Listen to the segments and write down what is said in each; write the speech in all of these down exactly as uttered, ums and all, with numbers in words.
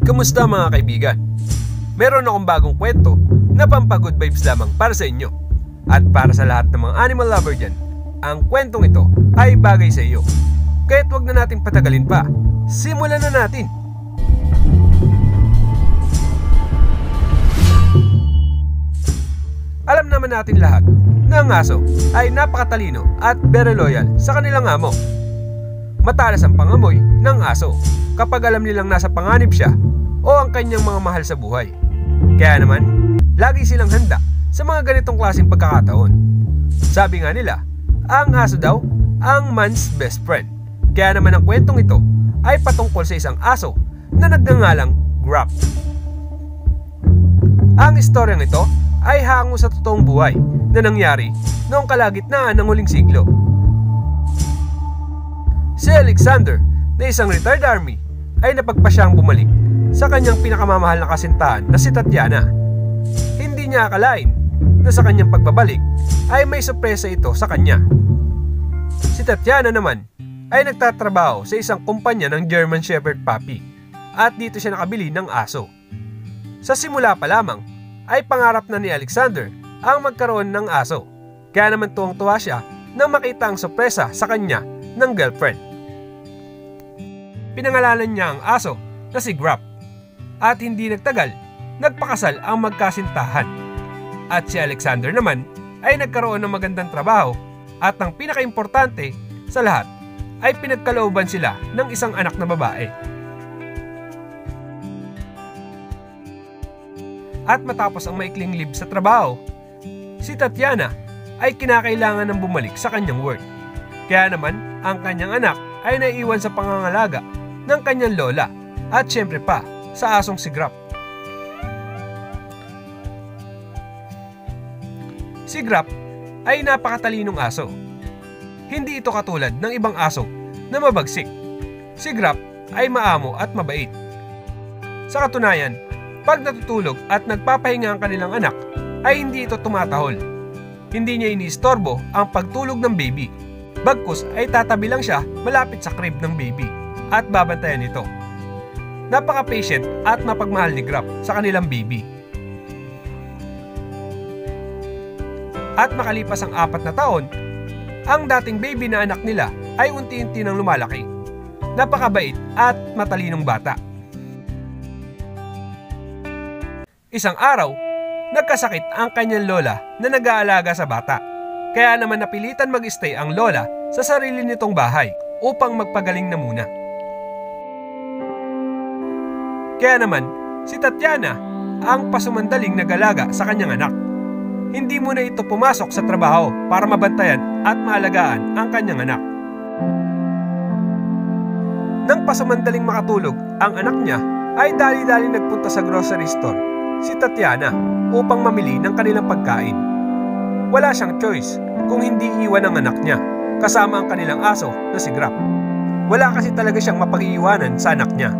Kamusta mga kaibigan? Meron akong bagong kwento na pampagood vibes lamang para sa inyo. At para sa lahat ng mga animal lover dyan, ang kwentong ito ay bagay sa iyo. Kaya't wag na natin patagalin pa. Simulan na natin! Alam naman natin lahat na ang aso ay napakatalino at very loyal sa kanilang amo. Matalas ang pangamoy ng aso kapag alam nilang nasa panganib siya o ang kanyang mga mahal sa buhay. Kaya naman, lagi silang handa sa mga ganitong klaseng pagkakataon. Sabi nga nila, ang aso daw ang man's best friend. Kaya naman ang kwentong ito ay patungkol sa isang aso na nagngangalang Garf. Ang istoryang ito ay hango sa totoong buhay na nangyari noong kalagitnaan ng huling siglo. Si Alexander na isang retired army ay napagpasyang bumalik sa kanyang pinakamamahal na kasintahan na si Tatiana. Hindi niya akalain na sa kanyang pagbabalik ay may sorpresa ito sa kanya. Si Tatiana naman ay nagtatrabaho sa isang kumpanya ng German Shepherd Puppy at dito siya nakabili ng aso. Sa simula pa lamang ay pangarap na ni Alexander ang magkaroon ng aso, kaya naman tuwang-tuwa siya nang makita ang sorpresa sa kanya ng girlfriend. Pinangalanan niya ang aso na si Garf at hindi nagtagal, nagpakasal ang magkasintahan. At si Alexander naman ay nagkaroon ng magandang trabaho at ang pinakaimportante sa lahat ay pinagkalooban sila ng isang anak na babae. At matapos ang maikling leave sa trabaho, si Tatiana ay kinakailangan ng bumalik sa kanyang work. Kaya naman, ang kanyang anak ay naiiwan sa pangangalaga ng kanyang lola at syempre pa sa asong si Garf. Si Garf ay napakatalinong aso. Hindi ito katulad ng ibang aso na mabagsik. Si Garf ay maamo at mabait. Sa katunayan, pag natutulog at nagpapahinga ang kanilang anak, ay hindi ito tumatahol. Hindi niya iniistorbo ang pagtulog ng baby. Bagkus ay tatabi lang siya malapit sa crib ng baby at babantayan ito. Napaka-patient at mapagmahal ni Garf sa kanilang baby. At makalipas ang apat na taon, ang dating baby na anak nila ay unti-unti nang lumalaki. Napakabait at matalinong bata. Isang araw, nagkasakit ang kanyang lola na nag-aalaga sa bata. Kaya naman napilitan mag-stay ang lola sa sarili nitong bahay upang magpagaling na muna. Kaya naman, si Tatiana ang pasumandaling nag-alaga sa kanyang anak. Hindi muna ito pumasok sa trabaho para mabantayan at maalagaan ang kanyang anak. Nang pasumandaling makatulog ang anak niya, ay dali-dali nagpunta sa grocery store si Tatiana upang mamili ng kanilang pagkain. Wala siyang choice kung hindi iwan ang anak niya kasama ang kanilang aso na si Garf. Wala kasi talaga siyang mapag-iiwanan sa anak niya.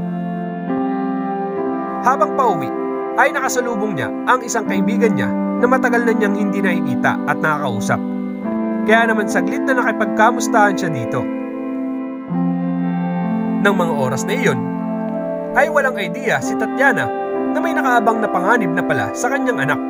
Habang pauwi, ay nakasalubong niya ang isang kaibigan niya na matagal na niyang hindi nakikita at nakakausap. Kaya naman saglit na nakipagkamustahan siya dito. Nang mga oras na iyon, ay walang idea si Tatiana na may nakaabang na panganib na pala sa kanyang anak.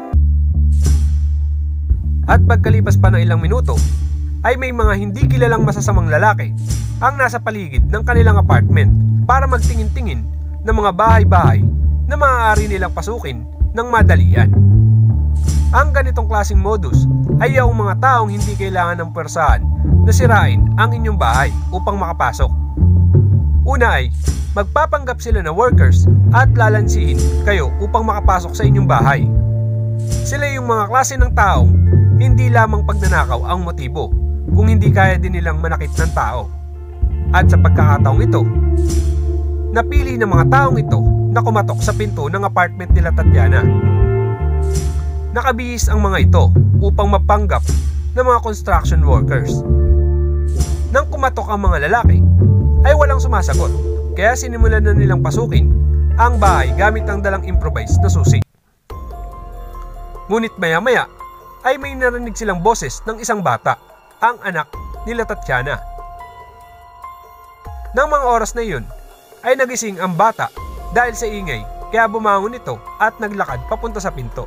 At pagkalipas pa ng ilang minuto, ay may mga hindi kilalang masasamang lalaki ang nasa paligid ng kanilang apartment para magtingin-tingin ng mga bahay-bahay na maaari nilang pasukin ng madalian. Ang ganitong klaseng modus ay yung mga taong hindi kailangan ng pwersahan na sirain ang inyong bahay upang makapasok. Una ay, magpapanggap sila na workers at lalansiin kayo upang makapasok sa inyong bahay. Sila yung mga klase ng taong hindi lamang pagnanakaw ang motibo, kung hindi kaya din nilang manakit ng tao. At sa pagkakataong ito, napili ng mga taong ito na kumatok sa pinto ng apartment nila Tatiana. Nakabihis ang mga ito upang mapanggap ng mga construction workers. Nang kumatok ang mga lalaki, ay walang sumasagot, kaya sinimulan na nilang pasukin ang bahay gamit ang dalang improvised na susi. Ngunit maya-maya ay may narinig silang boses ng isang bata, ang anak nila Tatiana. Nang mga oras na iyon, ay nagising ang bata dahil sa ingay kaya bumangon ito at naglakad papunta sa pinto.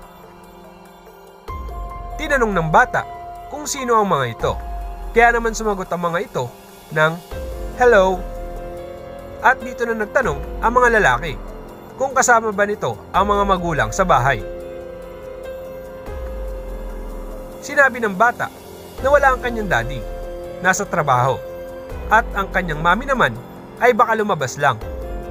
Tinanong ng bata kung sino ang mga ito, kaya naman sumagot ang mga ito ng hello. At dito na nagtanong ang mga lalaki kung kasama ba nito ang mga magulang sa bahay. Sinabi ng bata na wala ang kanyang daddy, nasa trabaho, at ang kanyang mami naman ay baka lumabas lang.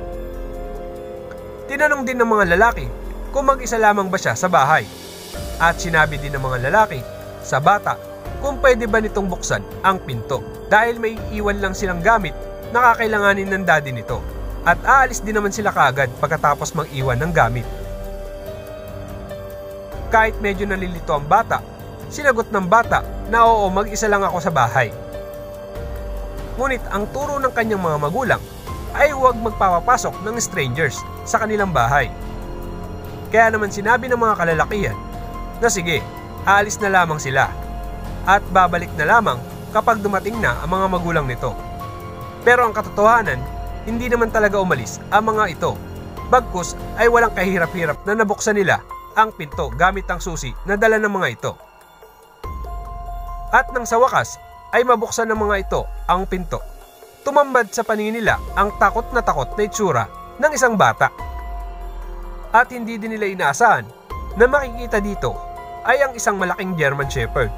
Tinanong din ng mga lalaki kung mag-isa lamang ba siya sa bahay, at sinabi din ng mga lalaki sa bata kung pwede ba nitong buksan ang pinto dahil may iiwan lang silang gamit na kakailanganin ng daddy nito, at aalis din naman sila kaagad pagkatapos mag-iwan ng gamit. Kahit medyo nalilito ang bata, sinagot ng bata na oo, mag-isa lang ako sa bahay. Ngunit ang turo ng kanyang mga magulang ay huwag magpapapasok ng strangers sa kanilang bahay. Kaya naman sinabi ng mga kalalakihan na sige, aalis na lamang sila at babalik na lamang kapag dumating na ang mga magulang nito. Pero ang katotohanan, hindi naman talaga umalis ang mga ito. Bagkus ay walang kahirap-hirap na nabuksan nila ang pinto gamit ang susi na dala ng mga ito. At nang sa wakas ay mabuksan ng mga ito ang pinto, tumambad sa paningin nila ang takot na takot na itsura ng isang bata. At hindi din nila inaasahan na makikita dito ay ang isang malaking German Shepherd.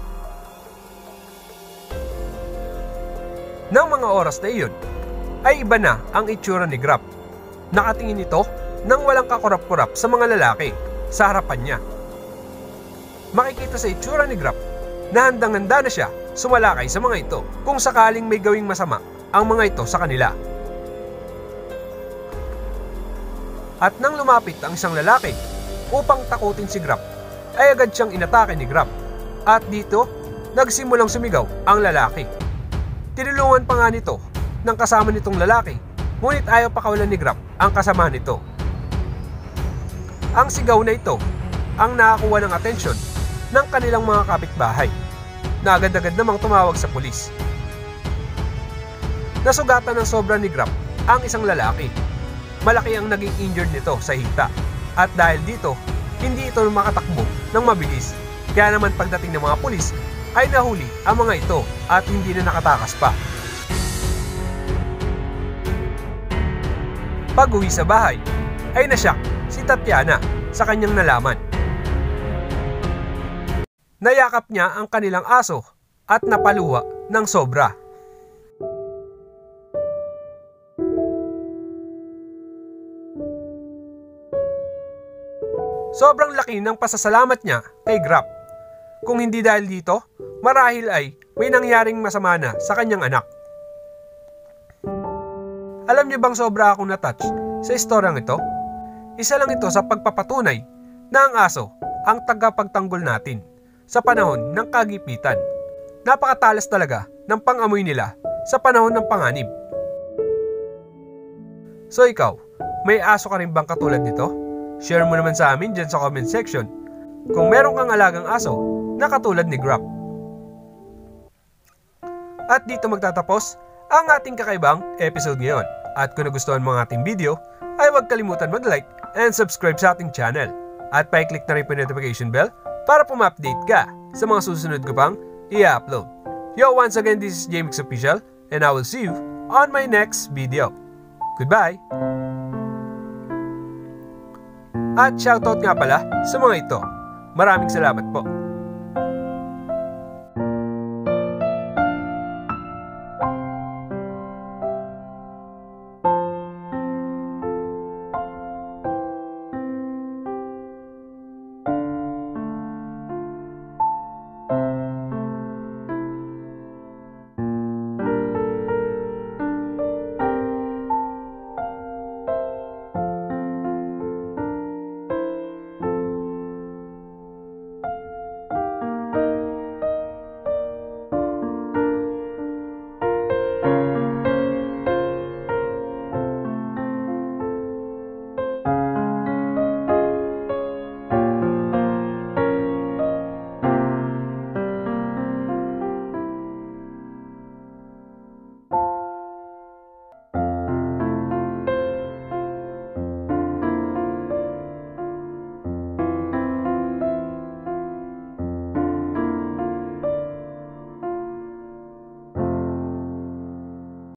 Nang mga oras na iyon, ay iba na ang itsura ni Garf. Nakatingin ito nang walang kakurap-kurap sa mga lalaki sa harapan niya. Makikita sa itsura ni Garf na handang-handa na siya sumalakay sa mga ito kung sakaling may gawing masama ang mga ito sa kanila. At nang lumapit ang isang lalaki upang takutin si Garf, ay agad siyang inatake ni Garf. At dito, nagsimulang sumigaw ang lalaki. Tinulungan pa nga nito ng kasama nitong lalaki, ngunit ayaw pakawalan ni Garf ang kasama nito. Ang sigaw na ito ang nakakuha ng atensyon ng kanilang mga kapitbahay, na agad-agad namang tumawag sa pulis. Nasugatan ng sobra ni Garf ang isang lalaki. Malaki ang naging injured nito sa hita, at dahil dito, hindi ito makatakbo ng mabilis. Kaya naman pagdating ng mga pulis, ay nahuli ang mga ito at hindi na nakatakas pa. Pag-uwi sa bahay, ay nasyak si Tatiana sa kanyang nalaman. Nayakap niya ang kanilang aso at napaluha ng sobra. Sobrang laki ng pasasalamat niya kay Garf. Kung hindi dahil dito, marahil ay may nangyaring masama na sa kanyang anak. Alam niyo bang sobra akong natouch sa istoryang ito? Isa lang ito sa pagpapatunay na ang aso ang tagapagtanggol natin sa panahon ng kagipitan. Napakatalas talaga ng pang-amoy nila sa panahon ng panganib. So ikaw, may aso ka rin bang katulad nito? Share mo naman sa amin dyan sa comment section kung meron kang alagang aso na katulad ni Garf. At dito magtatapos ang ating kakaibang episode ngayon. At kung nagustuhan mo ang ating video, ay huwag kalimutan mag-like and subscribe sa ating channel. At pa-click na rin po yung notification bell para puma-update ka sa mga susunod ko pang i-upload. Yo, once again, this is J M X Official, and I will see you on my next video. Goodbye! At shoutout nga pala sa mga ito. Maraming salamat po.